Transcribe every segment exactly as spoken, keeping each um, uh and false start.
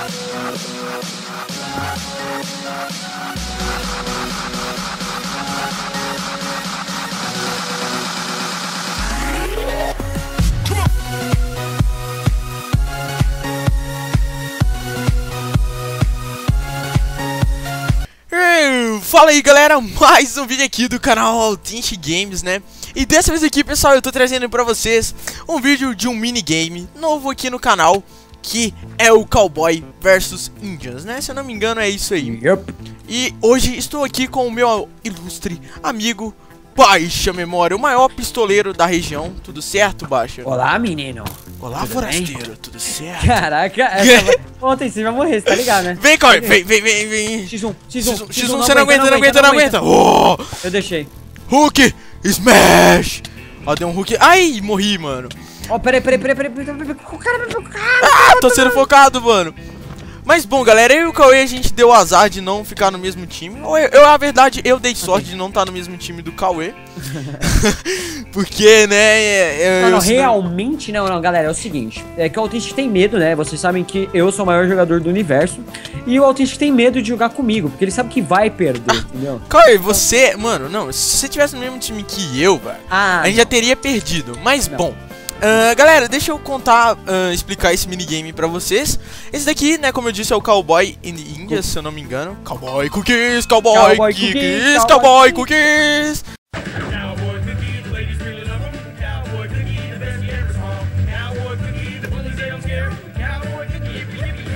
Fala aí galera, mais um vídeo aqui do canal Authentic Games, né? E dessa vez aqui, pessoal, eu tô trazendo pra vocês um vídeo de um minigame novo aqui no canal, que é o Cowboy versus Indians, né? Se eu não me engano é isso aí. Yep. E hoje estou aqui com o meu ilustre amigo Baixa Memória, o maior pistoleiro da região. Tudo certo, Baixa? Olá, menino. Olá, tudo forasteiro, bem? tudo certo? Caraca, essa vai... Ontem você vai morrer, você tá ligado, né? Vem, Cauê, vem, vem, vem, vem. X um, X um, X um, você não aguenta, não aguenta, não aguenta. Oh! Eu deixei. Hook, smash. Ó, deu um hook. Ai, morri, mano. Ó, oh, peraí, peraí, peraí, peraí, peraí, peraí, o cara, o cara. Ah, tô sendo focado, mano. Mas bom, galera, eu e o Cauê, a gente deu azar de não ficar no mesmo time. Ou eu, eu na verdade, eu dei sorte de não estar no mesmo time do Cauê. Porque, né, eu, Não, não, eu, realmente não, não, galera, é o seguinte. É que o Authentic tem medo, né, vocês sabem que eu sou o maior jogador do universo. E o Authentic tem medo de jogar comigo, porque ele sabe que vai perder, entendeu? Cauê, você, mano, não, se você tivesse no mesmo time que eu, velho, ah, a gente não. já teria perdido. Mas Não. bom, uh, galera, deixa eu contar, uh, explicar esse minigame pra vocês. Esse daqui, né, como eu disse, é o Cowboy in the India, se eu não me engano. Cowboy Cookies, Cowboy, Cowboy Cookies, cookies, Cowboy Cowboy Cookies. Cowboy cookies, ladies really love them. Cowboy cookies, the best you ever saw. Cowboy cookies, the bullies they don't scare. Cowboy cookies,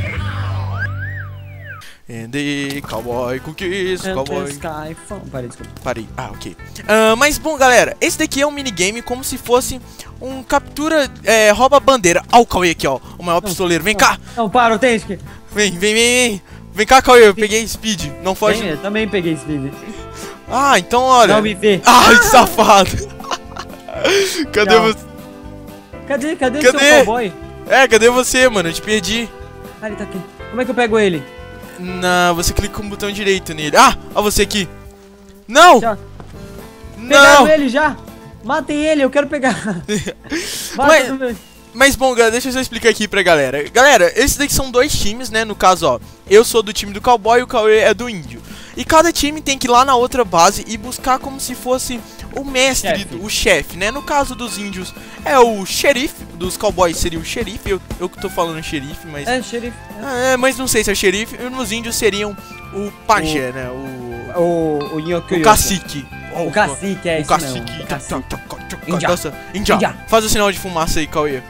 And the Cowboy Cookies, Cowboy... Sky Phone. Parei, desculpa. Parei, ah, ok. Uh, mas bom, galera, esse daqui é um minigame como se fosse um captura, é, rouba bandeira. Ó o Cauê aqui, ó, o maior pistoleiro, vem cá. Não, para, Authentic. Vem, vem, vem, vem. Vem cá, Cauê, eu peguei speed, não foge. Eu também peguei esse vídeo. Ah, então olha. Não me vê. Ai, safado. Cadê Não. você? Cadê, cadê, Cadê? seu cowboy? É, cadê você, mano? Eu te perdi. Ah, ele tá aqui. Como é que eu pego ele? Não, você clica com o botão direito nele. Ah, ó você aqui. Não! Já. Pegaram Não! ele já! Matem ele, eu quero pegar! Mas- Mata mas... Mas bom, galera, deixa eu só explicar aqui pra galera. Galera, esses daqui são dois times, né? No caso, ó, eu sou do time do Cowboy e o Cauê é do Índio. E cada time tem que ir lá na outra base e buscar como se fosse o mestre, Chefe. do- o chefe, né? No caso dos índios é o xerife, dos cowboys seria o xerife, eu, eu que tô falando xerife, mas... É, xerife. Ah, é, mas não sei se é o xerife, e nos índios seriam o pajé, né? O, O, o Nyoku o cacique. O cacique, é O isso cacique. mesmo. O cacique. Índia. Índia. Índia. Índia. Faz o sinal de fumaça aí, Cauê.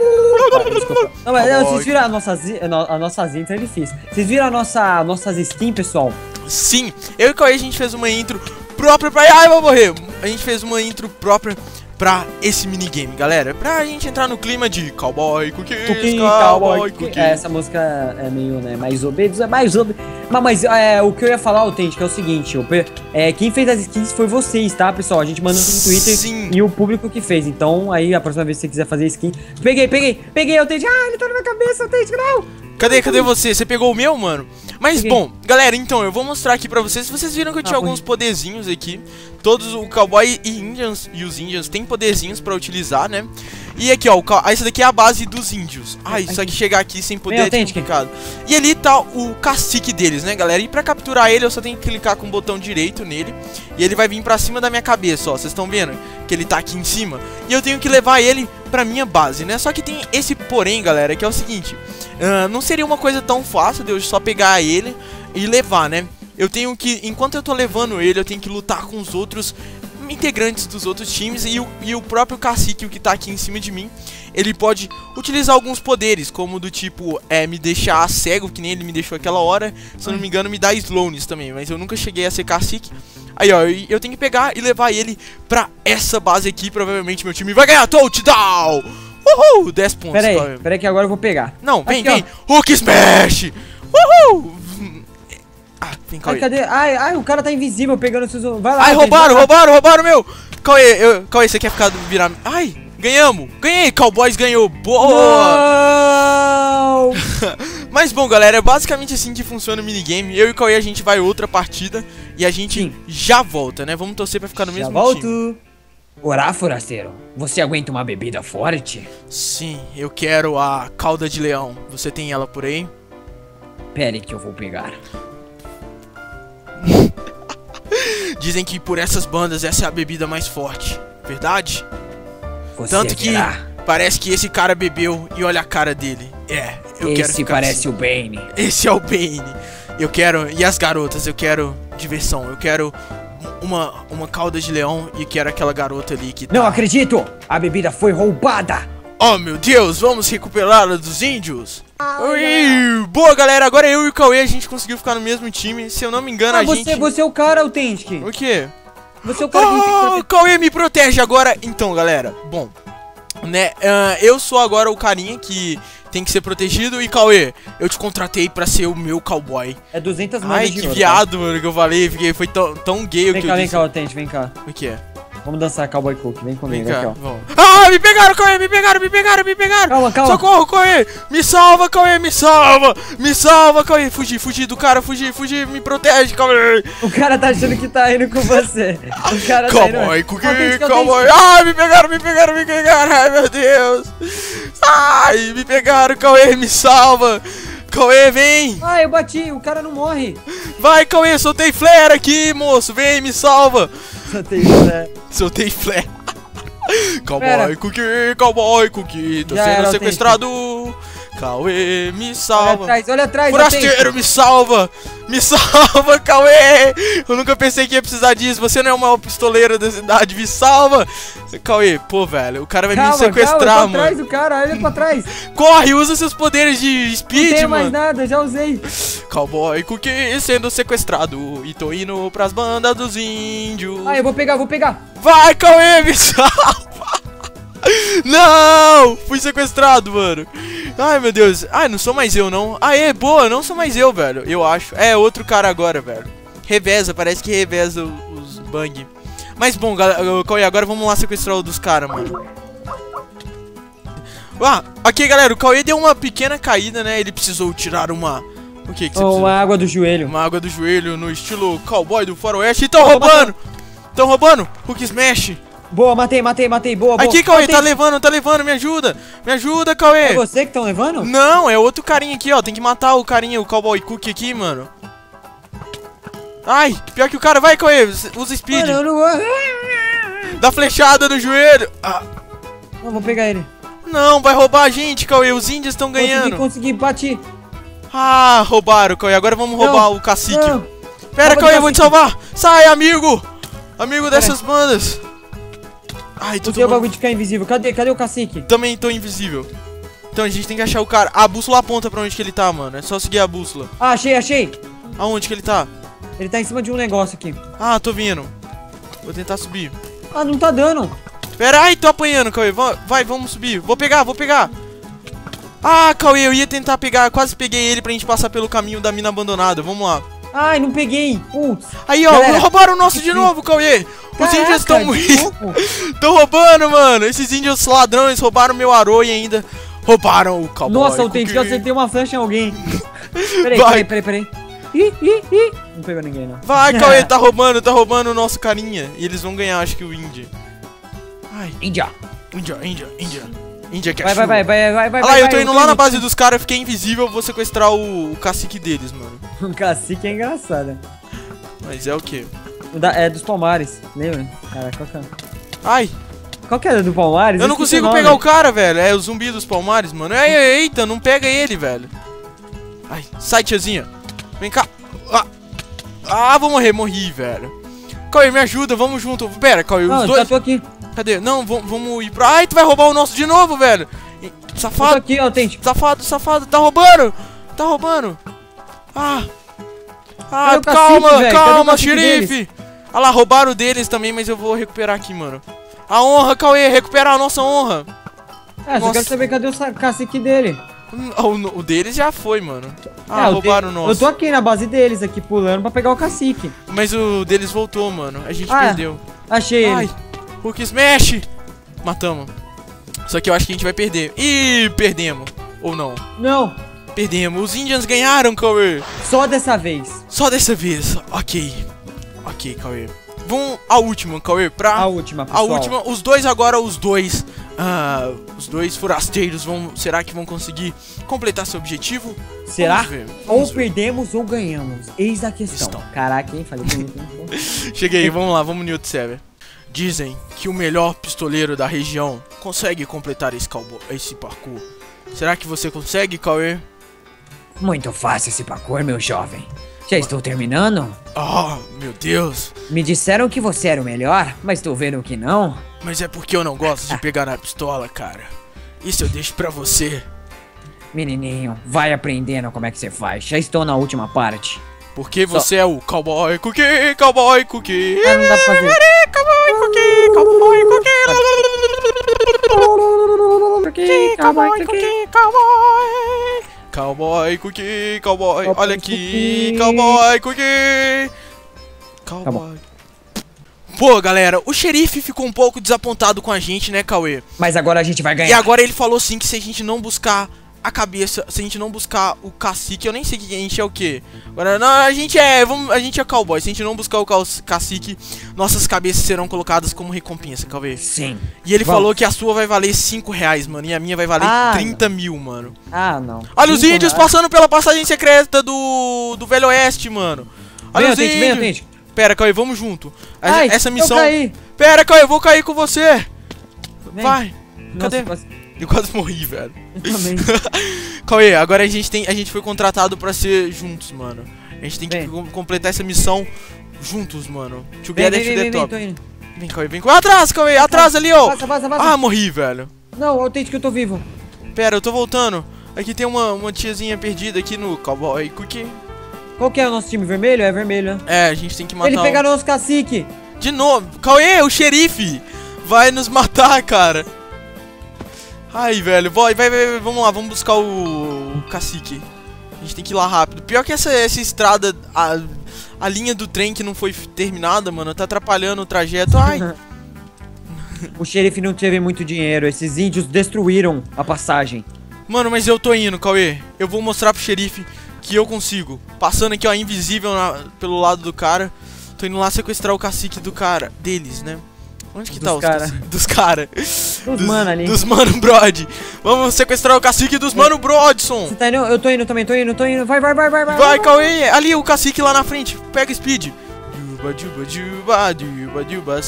Desculpa. Não, mas não, Cowboy. vocês viram as nossas, a no- as nossas intros, é difícil. Vocês viram a nossa, nossas skins, pessoal? Sim, eu e o Cauê a gente fez uma intro própria pra... Ai, eu vou morrer. A gente fez uma intro própria pra esse minigame, galera. Pra gente entrar no clima de Cowboy Cookies, Cookie, Cowboy cowboy, Cookies. é, essa música é meio, né, mais obedo, é mais obedo. Mas, mas é, o que eu ia falar, Authentic, é o seguinte, o, pe- é, quem fez as skins foi vocês, tá, pessoal? A gente mandou no Twitter Sim. e o público que fez. Então, aí, a próxima vez que você quiser fazer skin... Peguei, peguei, peguei, Authentic. Ah, ele tá na minha cabeça, Authentic, não! Cadê, cadê você? Você pegou o meu, mano? Mas Peguei. bom, galera, então, eu vou mostrar aqui pra vocês. Vocês viram que eu tinha Ah, alguns poderzinhos aqui. Todos, o Cowboy e Indians e os Indians têm poderzinhos pra utilizar, né? E aqui, ó, o, ca- essa daqui é a base dos índios. Ai, só que chegar aqui sem poder Vem, é Authentic. complicado. E ali tá o cacique deles, né, galera? E pra capturar ele, eu só tenho que clicar com o botão direito nele. E ele vai vir pra cima da minha cabeça, ó. Vocês estão vendo que ele tá aqui em cima? E eu tenho que levar ele pra minha base, né? Só que tem esse porém, galera, que é o seguinte. ah, não seria uma coisa tão fácil de eu só pegar ele e levar, né? Eu tenho que, enquanto eu tô levando ele, eu tenho que lutar com os outros integrantes dos outros times e o, e o próprio cacique, o que tá aqui em cima de mim, ele pode utilizar alguns poderes, como do tipo, é, me deixar cego, que nem ele me deixou aquela hora, se eu não me engano, me dá slowness também, mas eu nunca cheguei a ser cacique. Aí, ó, eu, eu tenho que pegar e levar ele pra essa base aqui, provavelmente meu time vai ganhar touchdown! Uhul! dez pontos. Pera aí, Cauê. pera aí que agora eu vou pegar. Não, vem, Aqui, vem! Hook Smash! Uhul! Ah, vem, Ai, Cauê. cadê? Ai, ai, o cara tá invisível pegando seus... Vai lá, Ai, Authentic, roubaram, vai lá. roubaram, roubaram meu! Cauê, eu, Cauê, você quer ficar virar... Ai, ganhamos! Ganhei! Cowboys ganhou! Boa! Não! Mas bom, galera, é basicamente assim que funciona o minigame. Eu e o Cauê, a gente vai outra partida e a gente Sim. já volta, né? Vamos torcer pra ficar no Já mesmo volto. time. Olá, forasteiro. Você aguenta uma bebida forte? Sim, eu quero a cauda de leão. Você tem ela por aí? Pere que eu vou pegar. Dizem que por essas bandas essa é a bebida mais forte. Verdade? Você Tanto que verá. parece que esse cara bebeu e olha a cara dele. É, eu quero Esse ficar parece assim. o Bane. Esse é o Bane. Eu quero... E as garotas? Eu quero diversão. Eu quero uma, uma cauda de leão e quero aquela garota ali que tá... Não acredito! A bebida foi roubada! Oh, meu Deus, vamos recuperá-la dos índios? Ui, boa, galera, agora eu e o Cauê, a gente conseguiu ficar no mesmo time. Se eu não me engano, Ah, a você, gente... você é o cara, Authentic. O quê? Você é o cara que tem que Oh, proteger. Cauê me protege agora. Então, galera, bom, né, uh, eu sou agora o carinha que tem que ser protegido. E, Cauê, eu te contratei pra ser o meu cowboy. É duzentas moedas Ai, de que ouro, viado, mano, que eu falei. Fiquei, foi tão, tão gay o Vem que cá, eu vem disse. cá, Authentic, vem cá. O que é? Vamos dançar Cowboy Cook, vem Vem comigo, cá, aqui, ó. vamos. Ah, me pegaram, Cauê, me pegaram, me pegaram, me pegaram. Calma, calma. Socorro, Cauê. Me salva, Cauê, me salva. Me salva, Cauê. Fugi, fugi do cara, fugi, fugi. Me protege, Cauê. O cara tá achando que tá indo com você. O cara tá indo... Cowboy, cookie, Authentic, cowboy. Authentic. Ai, me pegaram, me pegaram, me pegaram. Ai, meu Deus. Ai, me pegaram, Cauê, me salva. Cauê, vem. Ah, eu bati, o cara não morre. Vai, Cauê, soltei flare aqui, moço. Vem, me salva. Só tem isso, né? Soltei flare. Cowboy, Pera. cookie, cowboy, cookie. Tô Já sendo era, sequestrado. Cauê, me Olha salva. atrás, olha atrás, Forasteiro, Authentic. me salva! Me salva, Cauê! Eu nunca pensei que ia precisar disso. Você não é o maior pistoleiro da cidade, me salva! Cauê, pô, velho, o cara vai Calma, me sequestrar, calma, eu tô mano. atrás do cara, olha pra trás. Corre, usa seus poderes de Não speed, tem mais mano. nada, já usei. Cowboy Cookie sendo sequestrado. E tô indo pras bandas dos índios. Ah, eu vou pegar, vou pegar. Vai, Cauê, me salva! Não! Fui sequestrado, mano. Ai, meu Deus. Ai, não sou mais eu, não. Aê, boa, não sou mais eu, velho. Eu acho. É outro cara agora, velho. Reveza, parece que reveza os bang. Mas bom, galera, Cauê, agora vamos lá sequestrar o dos caras, mano. Ah, aqui, galera, o Cauê deu uma pequena caída, né? Ele precisou tirar uma... O que que você Oh, precisou? uma água do joelho. Uma água do joelho no estilo cowboy do faroeste. E tão roubando! Tão roubando! Hulk Smash! Boa, matei, matei, matei. Boa, boa. Aqui, Cauê, Matei. tá levando, tá levando, me ajuda! Me ajuda, Cauê! É você que tão levando? Não, é outro carinha aqui, ó. Tem que matar o carinha, o Cowboy Cook aqui, mano. Ai, pior que o cara. Vai, Cauê, usa speed. Mano, eu não vou... Dá flechada no joelho. Ah, Não, vou pegar ele. não, vai roubar a gente, Cauê. Os índios estão Consegui, ganhando. consegui, bati. Ah, roubaram, Cauê. Agora vamos roubar Não, o cacique. não. Pera, Rouba do Cauê, eu vou te cacique. salvar. Sai, amigo. Amigo dessas bandas. Ai, tô Usei o tomando... bagulho de ficar invisível. Cadê, cadê o cacique? Também tô invisível. Então a gente tem que achar o cara. A bússola aponta pra onde que ele tá, mano. É só seguir a bússola. Ah, achei, achei. Aonde que ele tá? Ele tá em cima de um negócio aqui. Ah, tô vindo. Vou tentar subir. Ah, não tá dando. Pera, ai, tô apanhando, Cauê. Va- Vai, vamos subir. Vou pegar, vou pegar. Ah, Cauê, eu ia tentar pegar. Quase peguei ele pra gente passar pelo caminho da mina abandonada. Vamos lá. Ai, não peguei. Putz. Aí, ó, Galera, roubaram o nosso de que- novo, Cauê. Os Caraca, índios estão de muito. novo? Estão roubando, mano. Esses índios ladrões roubaram meu Aro e ainda roubaram o Cowboy. Nossa, Authentic, eu Cookie. acertei uma flecha em alguém. Peraí, Vai. peraí, peraí, peraí. Ih, ih, ih. Não pegou ninguém, não. Vai, Cauê, tá roubando, tá roubando o nosso carinha. E eles vão ganhar, acho que o Índia. Ai, Índia. Índia, Índia, Índia. Índia que Vai, vai, vai, vai, vai, vai. Olha lá, vai, eu tô vai, indo lá na base dos caras, eu fiquei invisível, vou sequestrar o, o cacique deles, mano. O cacique é engraçado. Mas é o quê? O da- é dos Palmares, lembra? Caraca, qual que é? Ai, Qual que era do Palmares? eu não esqueci consigo nome. pegar o cara, velho. É o zumbi dos palmares, mano. Ei, ei, eita, não pega ele, velho. Ai, sai, tiazinha. Vem cá. Ah, ah vou morrer, morri, velho. Cauê, me ajuda, vamos junto. Pera, Cauê, Não, os eu dois... já tô aqui. Cadê? Não, vamos, vamos ir pra... Ai, tu vai roubar o nosso de novo, velho. Ih, Eu tô Safado, aqui, Authentic. safado, safado. Tá roubando. Tá roubando. Ah. Ah, Cadê o cacique, calma, velho? Cadê o calma, cacique xerife. Ah lá, roubaram deles também, mas eu vou recuperar aqui, mano. A honra, Cauê, recuperar a nossa honra. É, só Nossa. quero saber cadê o sa- cacique dele. Hum, O, o deles já foi, mano. Ah, É, o roubaram o de- nosso. Eu tô aqui na base deles, aqui pulando pra pegar o cacique. Mas o deles voltou, mano. A gente Ah, perdeu. Achei ele. Ai, Hulk Smash. Matamos. Só que eu acho que a gente vai perder. Ih, perdemos. Ou não. Não, Perdemos. Os Indians ganharam, Cauê. só dessa vez. Só dessa vez. Ok. Ok, Cauê. Vamos à última, Cauê. Pra A última, a pessoal. última. Os dois agora, os dois Ah, os dois forasteiros vão... Será que vão conseguir completar seu objetivo? Será? Vamos ver, Ou vamos ver. perdemos ou ganhamos. Eis a questão. Questão. Caraca, hein? Falei bonito, hein? Cheguei, vamos lá, vamos no Newt Server. Dizem que o melhor pistoleiro da região consegue completar esse, cowboy, esse parkour. Será que você consegue, Cauê? Muito fácil esse parkour, meu jovem. Já estou terminando? Ah, meu Deus. Me disseram que você era o melhor, mas tô vendo que não. Mas é porque eu não gosto de pegar na pistola, cara. Isso eu deixo pra você. Menininho, vai aprendendo como é que você faz. Já estou na última parte. Porque você é o cowboy cookie, cowboy cookie. Ah, não dá pra fazer. Cowboy cookie, cowboy cookie. Cowboy cookie, cowboy. Cowboy cookie, cowboy. Olha aqui, cowboy cookie. Cowboy. Pô, galera, o xerife ficou um pouco desapontado com a gente, né, Cauê? Mas agora a gente vai ganhar. E agora ele falou sim que se a gente não buscar a cabeça, se a gente não buscar o cacique, eu nem sei que a gente é o quê. Agora, não, a gente é, vamos, a gente é cowboy. Se a gente não buscar o cacique, nossas cabeças serão colocadas como recompensa, Cauê. Sim. E ele Vamos. falou que a sua vai valer cinco reais, mano, e a minha vai valer Ah, trinta mil, mano. Ah, não. Olha os Cinco índios reais. passando pela passagem secreta do, do Velho Oeste, mano. Olha Vem, os Atente, vem, índios. Atente. Pera, Cauê, vamos junto. A- Ai, Essa missão... eu caí. Pera, Cauê, eu vou cair com você. Vem. Vai. Nossa, Cadê? quase- Eu quase morri, velho. eu também. Cauê, agora a gente tem, a gente foi contratado pra ser juntos, mano. A gente tem que Vem. com- completar essa missão juntos, mano. Vem, Together vem, to vem, the vem, vem, top. tô indo. Vem, Cauê, vem. Atrás, Cauê, atrás ali, ó. Vaza, vaza, vaza. Ah, morri, velho. Não, Atente que eu tô vivo. Pera, eu tô voltando. Aqui tem uma, uma tiazinha perdida aqui no Cowboy Cookie. Qual que é o nosso time? Vermelho? É vermelho, né? É, a gente tem que matar Ele um- pegaram os cacique. De novo. Cauê, o xerife vai nos matar, cara. Ai, velho, vai, vai, vai, vai, vamos lá, vamos buscar o, o cacique. A gente tem que ir lá rápido. Pior que essa, essa estrada, a, a linha do trem que não foi terminada, mano, tá atrapalhando o trajeto. Ai, O xerife não teve muito dinheiro. Esses índios destruíram a passagem. mano, mas eu tô indo, Cauê. Eu vou mostrar pro xerife que eu consigo. Passando aqui, ó, invisível na- pelo lado do cara. Tô indo lá sequestrar o cacique do cara, deles, né? Onde que Dos tá os cara. caciques? Dos cara. Dos mano ali. Dos mano Brod. Vamos sequestrar o cacique dos mano Brodson. Você tá indo? Eu tô indo também, tô indo, tô indo. Vai, vai, vai, vai, vai. Vai, Cauê. Ali, o cacique lá na frente. Pega speed. Juba, juba, juba, juba, juba.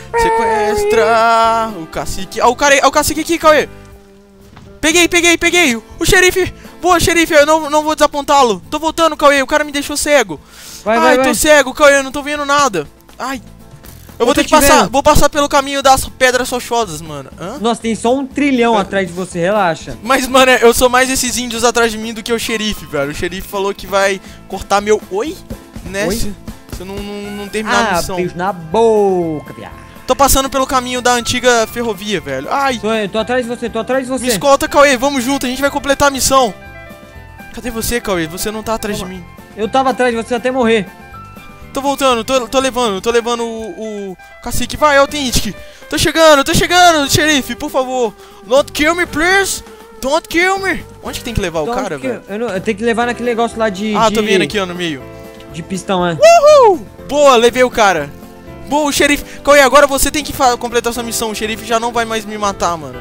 Sequestra o cacique. Ah, o cara, ah, o cacique aqui, Cauê. Peguei, peguei, peguei. O xerife. Boa, xerife. Eu não, não vou desapontá-lo. Tô voltando, Cauê. O cara me deixou cego. Vai, Ai, vai, tô vai. cego, Cauê. Eu não tô vendo nada. Ai. Eu vou tô ter que te passar. vendo. Vou passar pelo caminho das pedras rochosas, mano. Hã? Nossa, tem só um trilhão atrás de você, relaxa. Mas, mano, eu sou mais esses índios atrás de mim do que o xerife, velho. O xerife falou que vai cortar meu oi, né? Oi? Se, se eu não, não, não terminar a Ah, missão. beijo na boca, viado. Tô passando pelo caminho da antiga ferrovia, velho. Ai, Tô, tô atrás de você, tô atrás de me você. escolta, Cauê. Vamos junto, a gente vai completar a missão. Cadê você, Cauê? Você não tá atrás de mim. Eu tava atrás de você até morrer. Tô voltando, tô, tô levando, tô levando o, o cacique. Vai, Authentic. Tô chegando, tô chegando, xerife, por favor. Don't kill me, please. Don't kill me. Onde que tem que levar o Então, cara, que- velho? Eu, não- eu tenho que levar naquele negócio lá de. Ah, de, tô vendo aqui, ó, no meio. De pistão, é. Uhul! Boa, levei o cara. Boa, o xerife. Cauê, agora você tem que fa- completar sua missão. O xerife já não vai mais me matar, mano.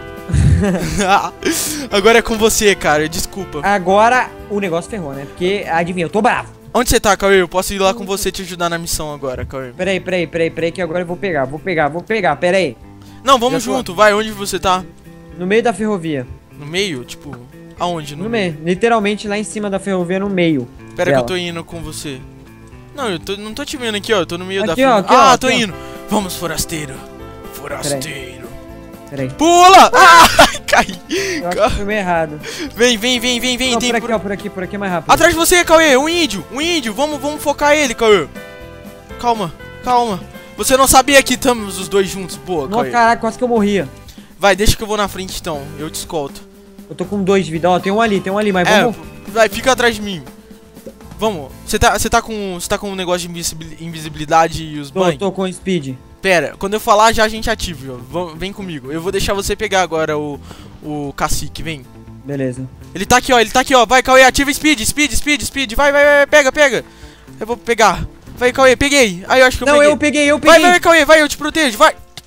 Agora é com você, cara. Desculpa. Agora o negócio ferrou, né? Porque, adivinha, eu tô bravo. Onde você tá, Cauê? Eu posso ir lá com você te ajudar na missão agora, Cauê. Peraí, peraí, peraí, peraí, que agora eu vou pegar, vou pegar, vou pegar, peraí. Não, vamos Já tô. junto. Vai, onde você tá? No meio da ferrovia. No meio? Tipo, aonde? No meio. Literalmente lá em cima da ferrovia, no meio. Pera que dela. eu tô indo com você. Não, eu tô, não tô te vendo aqui, ó. Eu tô no meio Aqui, da... ó, aqui, ah, ó, tô aqui, ó. indo. Vamos, forasteiro. Forasteiro. Peraí. Pula! Ah, caí. Eu acho que foi meio errado. Vem, vem, vem, vem, vem. Não, tem por aqui, pro- ó, por aqui, por aqui é mais rápido. Atrás de você, Cauê, um índio, um índio, vamos, vamos focar ele, Cauê. Calma, calma. Você não sabia que estamos os dois juntos, boa, Nossa, Cauê. caraca, quase que eu morria. Vai, deixa que eu vou na frente então, eu te escolto. Eu tô com dois de vida, ó, tem um ali, tem um ali, mas É, vamos... vai, fica atrás de mim. Vamos, você tá, você tá com, você tá com um negócio de invisibil- invisibilidade e os Tô, banhos? tô com speed. Pera, quando eu falar já a gente ativa, ó. Vam- vem comigo. Eu vou deixar você pegar agora o, o cacique, vem. Beleza. Ele tá aqui, ó, ele tá aqui, ó. Vai, Cauê, ativa speed, speed, speed, speed. Vai, vai, vai, pega, pega. Eu vou pegar. Vai, Cauê, peguei. Aí eu acho que eu Não, peguei. eu peguei, eu Vai, peguei. vai, Cauê, vai, eu te protejo, vai.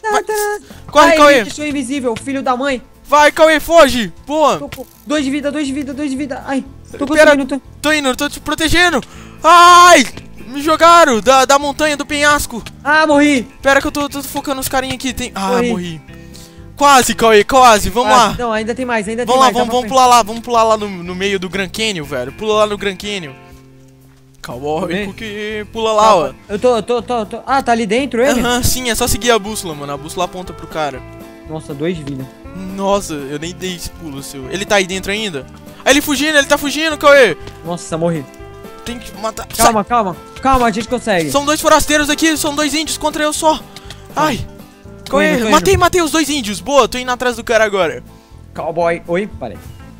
Vai. Tá, tá. Corre, Ai, Cauê. ele deixou invisível, filho da mãe. Vai, Cauê, foge. Boa. Tô com dois de vida, dois de vida, dois de vida. Ai, tô Pera. conseguindo. Tô... Tô indo, tô te protegendo. Ai, me jogaram da, da montanha, do penhasco. Ah, morri. Pera que eu tô, tô focando os carinha aqui. Tem... Ah, Morri. morri. Quase, Cauê, quase. Vamos Ah, lá. Não, ainda tem mais, ainda Vamos tem lá, mais. vamos, dá vamos pra pular lá, vamos pular lá no, no meio do Grand Canyon, velho. Pula lá no Grand Canyon. Cowboy, Bem. cookie, pula lá, ó. Eu tô, eu tô, tô, tô. Ah, tá ali dentro ele? Aham, sim, é só seguir a bússola, mano. A bússola aponta pro cara. Nossa, dois de vida. Nossa, eu nem dei esse pulo seu. Ele tá aí dentro ainda? Ah, ele fugindo, ele tá fugindo, Cauê. Nossa, morri. Tem que matar. Calma, calma. Calma, a gente consegue. Sai. São dois forasteiros aqui, são dois índios contra eu só. Ai. Tô Cauê, indo, tô indo. matei, matei os dois índios. Boa, tô indo atrás do cara agora. Cowboy. Oi, parei.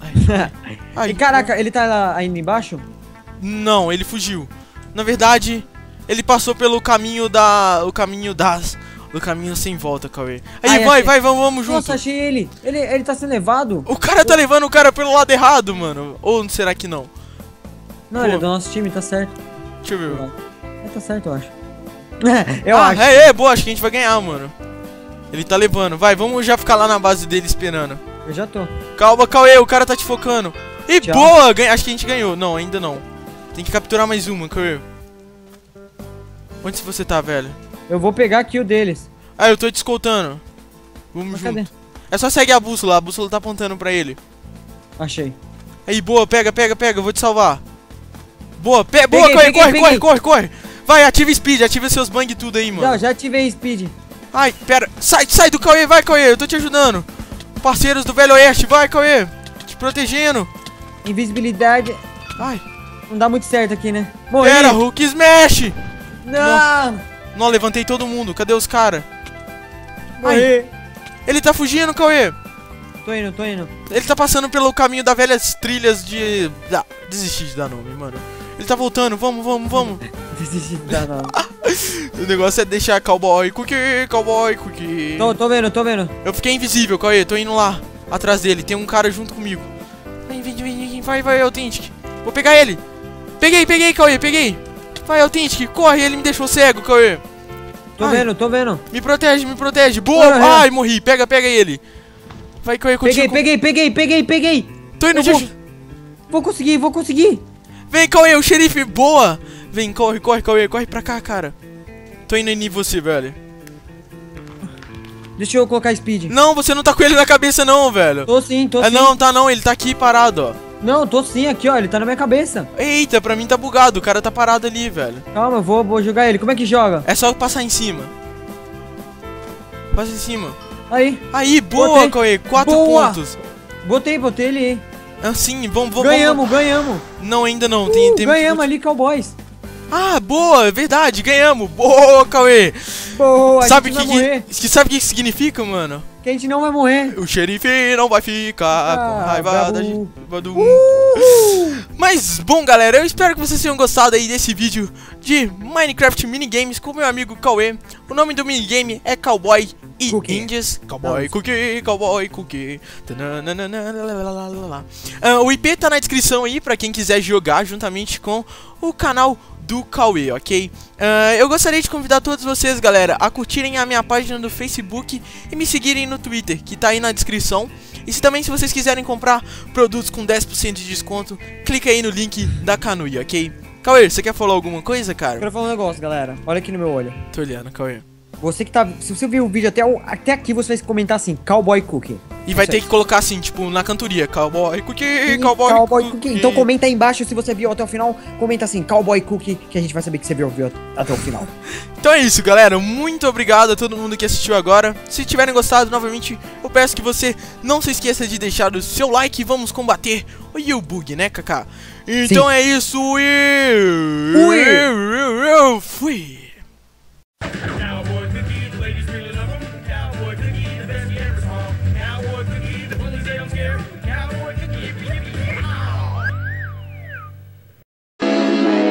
Ai, E caraca, ele tá lá ainda embaixo? não, ele fugiu. Na verdade, ele passou pelo caminho da... O caminho das... Do caminho sem volta, Cauê. Aí, Ai, vai, achei. vai, vamos, vamos junto. Nossa, achei ele. Ele, ele tá sendo levado? O cara tá levando o cara pelo lado errado, mano. Ou será que não? Não, ele é Pô. do nosso time, tá certo. Deixa eu ver. É, tá certo, eu acho. eu ah, acho. é, é, boa, acho que a gente vai ganhar, mano. Ele tá levando. Vai, vamos já ficar lá na base dele esperando. Eu já tô. Calma, Cauê, o cara tá te focando. E Tchau. boa, ganha... acho que a gente ganhou. Não, ainda não. Tem que capturar mais uma, Cauê. Onde você tá, velho? Eu vou pegar aqui o deles. Ah, eu tô te escoltando. Vamos Mas junto. cadê? É só seguir a bússola, a bússola tá apontando pra ele. Achei. Aí, boa, pega, pega, pega, eu vou te salvar. Boa, pe boa, Peguei, corre, peguei, corre, peguei. corre, corre, corre. Vai, ativa speed, ativa seus bang tudo aí, mano. Não, já ativei speed. Ai, pera, sai, sai do Cauê, vai, Cauê, eu tô te ajudando. Parceiros do Velho Oeste, vai, Cauê. Te protegendo. Invisibilidade. Ai, Não dá muito certo aqui, né? Morri. pera, Hulk Smash. Não. Não, levantei todo mundo, cadê os caras? Morri. Ele tá fugindo, Cauê. Tô indo, tô indo. Ele tá passando pelo caminho das velhas trilhas de... Ah, desisti de dar nome, mano. Ele tá voltando, vamos, vamos, vamos. Desisti de dar não. O negócio é deixar cowboy cookie, cowboy cookie. Tô, tô vendo, tô vendo. Eu fiquei invisível, Cauê, tô indo lá, atrás dele, tem um cara junto comigo. Vem, vem, vem, vem, vai, vai, Authentic. Vou pegar ele. Peguei, peguei, Cauê, peguei. Vai, Authentic, corre, ele me deixou cego, Cauê. Tô Ai. vendo, tô vendo. Me protege, me protege. Boa, Corre. ai, morri, pega, pega ele. Vai, Cauê, Peguei, contigo. peguei, peguei, peguei, peguei. Tô indo, Eu vou- de... Vou conseguir, vou conseguir. Vem, Cauê, o xerife, boa. Vem, corre, corre, Cauê, corre pra cá, cara. Tô indo em você, velho. Deixa eu colocar speed. Não, você não tá com ele na cabeça não, velho. Tô sim, tô Ah, sim. não, tá não, ele tá aqui parado, ó. Não, tô sim, aqui, ó. Ele tá na minha cabeça. Eita, pra mim tá bugado, o cara tá parado ali, velho. Calma, eu vou, vou jogar ele. Como é que joga? É só passar em cima. Passa em cima. Aí, Aí, boa, Botei. Cauê, quatro Boa. pontos. botei, botei ele aí. Assim, vamos, vamos. Ganhamos, ganhamos. vamos- Não, ainda não, tem, Uh, tem ganhamos ali, Cowboys. Ah, boa, é verdade, ganhamos. Boa, Cauê. Boa, a Sabe o gente que, não vai morrer. que, que sabe o que significa, mano? Que a gente não vai morrer. O xerife não vai ficar com Ah, raiva bravo. da gente. Do... Uh! Mas, bom, galera, eu espero que vocês tenham gostado aí desse vídeo de Minecraft Minigames com meu amigo Cauê. O nome do minigame é Cowboy e Cookie. Índias. Cowboy Não. Cookie, Cowboy Cookie. Tananana. Ah, o I P tá na descrição aí pra quem quiser jogar juntamente com o canal do Cauê, ok? Ah, eu gostaria de convidar todos vocês, galera, a curtirem a minha página do Facebook e me seguirem no Twitter, que tá aí na descrição. E se também, se vocês quiserem comprar produtos com dez por cento de desconto, clica aí no link da Kanui, ok? Cauê, você quer falar alguma coisa, cara? Quero falar um negócio, galera. Olha aqui no meu olho. Tô olhando, Cauê. Você que tá. Se você viu o vídeo até, o- até aqui, você vai comentar assim, Cowboy Cookie. E vai Isso ter aí. que colocar assim, tipo, na cantoria, Cowboy Cookie, E Cowboy, Cowboy Cookie. Cookie. Então comenta aí embaixo se você viu até o final. Comenta assim, Cowboy Cookie, que a gente vai saber que você viu, viu até o final. Então é isso, galera. Muito obrigado a todo mundo que assistiu agora. Se tiverem gostado, novamente, eu peço que você não se esqueça de deixar o seu like e vamos combater o YouBug, né, Kaká? Então Sim. é isso e... Fui. Fui. Cowboy cookie, the ladies really love 'em. Cowboy cookie, the best you ever saw. Cowboy cookie, the bullies they don't scare.